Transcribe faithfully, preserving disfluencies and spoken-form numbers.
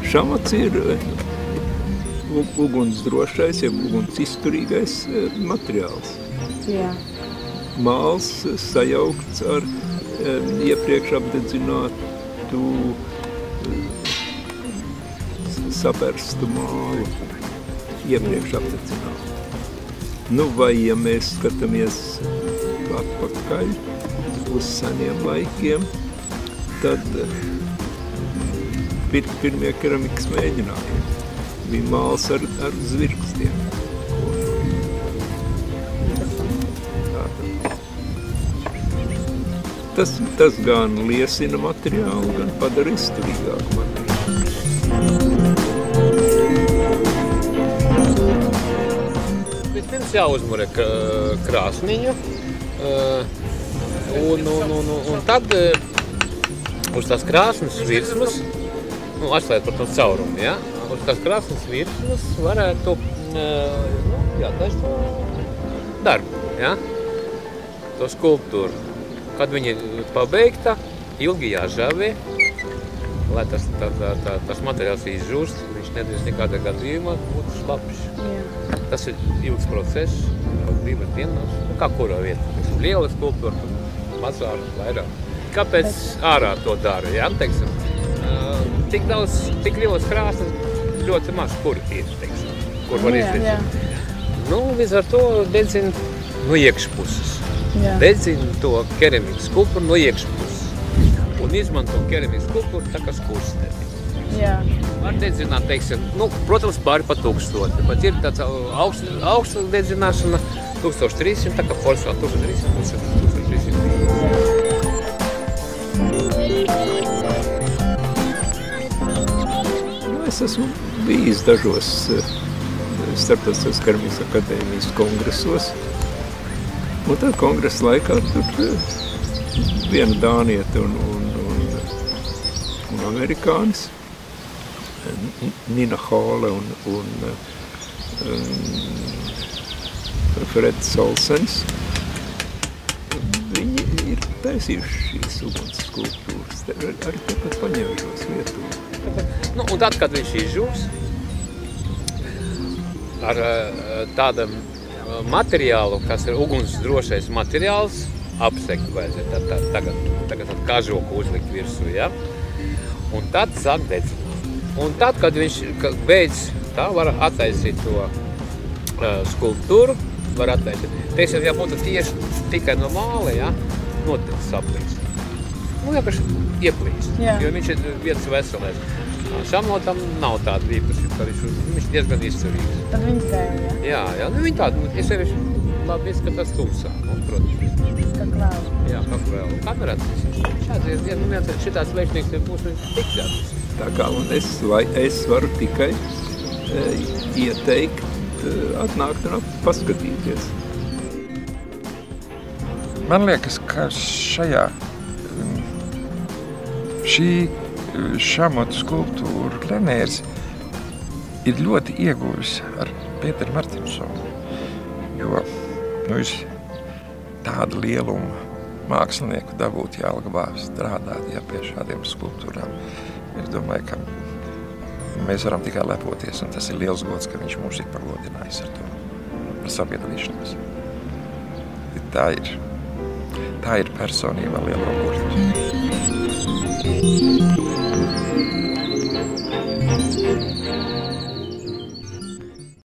šamats ir ugunsdrošais, ja uguns izturīgais materiāls. Jā. Māls sajaukts ar iepriekš apdedzinātu saperstu mālu. Iepriekš apdedzinātu. Nu, vai ja mēs skatāmies atpakaļ uz seniem laikiem, tad pir, pirmie keramikas mēģinājumi bija māls ar, ar zvirkstiem. Tas, tas gan liesina materiālu, gan padara izturīgāku materiālu. Vispirms jāuzmura krāsniņu, un, un, un, un tad uz tās krāsnes virsmas, nu, atslēt, protams, caurumu, ja? Uz tās krāsnes virsmas varētu, nu, jātaist to darbu, ja? To skulptūru. Kad viņa ir pabeigta, ilgi jāžāvē, lai tas, tā, tā, tā, tas materiāls izžūst, viņš nedrīkst nekādā gadījumā būt slapjš. Tas ir ilgs process, divas dienas, kā kurā vieta. Liela skulptūra, mazāk, vairāk. Kāpēc ārā to dara? Ja? Teiksim, tik daudz, tik lielas krāsnes, ļoti maz, kur ir, teiksim, kur var izdedzīt. Nu, līdz ar to dedzina no iekšpuses. Dedzina to keramikas skulptūru no iekšpuses. Un izmanto keramikas skulptūru tā kā skursteni. Jā. Var dedzināt, teiksim, nu, protams, pāri pa tūkstoti, bet ir tāds augsts, augsts dedzināšana tūkstoš trīs simt, tā kā forsā tūkstoš trīs simt, tūkstoš trīs simt. Nu, es esmu bijis dažos starptautiskās keramikas akadēmijas kongresos, un tad kongresa laikā tur viena dānieta un, un, un, un amerikānis, Nina Hāle un, un um, Freds Olsens. Viņi ir taisījuši šīs uguns skulptūras, arī tepat paņēmušos vietu. Nu, un tad, kad viņš izžūs ar tādam materiālu, kas ir uguns drošais materiāls, apsekt vajadzētu tā, tā, tagad, tagad tādu kažoku uzlikt virsū, ja? Un tad sāk dedzināt. Un tad, kad viņš beidz, tā var attaisīt to uh, skulptūru, var attaisīt. Teiksim, ja būtu tieši tikai no māla, ja, noteikti saplīst. Nu, vienkārši ieplīst, Jā. Jo viņš ir viens veselēs. Šamlotam nav tāda īpašība, viņš, viņš diezgan izturīgs. Tad viņš dēļ, ja? Jā, jā, nu viņi tādi, es sevišķi labi izskatās tumsā, nu, protams. Kā kvēl. Jā, kā kvēl. Kamerāts, šāds ir, nu, viens šitāds veiksnīgs ir būs tik jādus. Tā kā un es, vai, es varu tikai e, ieteikt, e, atnākt un paskatīties. Man liekas, ka šajā, šī šamotu skulptūra Lenērs ir ļoti ieguvis ar Pēteru Martinsonu, jo nu, tādu lielumu mākslinieku dabūt Jelgavā strādāt ja, pie šādiem skulptūrām. Es domāju, ka mēs varam tikai lepoties, un tas ir liels gods, ka viņš mūs ir pagodinājis ar to, par sabiedrīšanos. Tā ir, tā ir personība liela burta.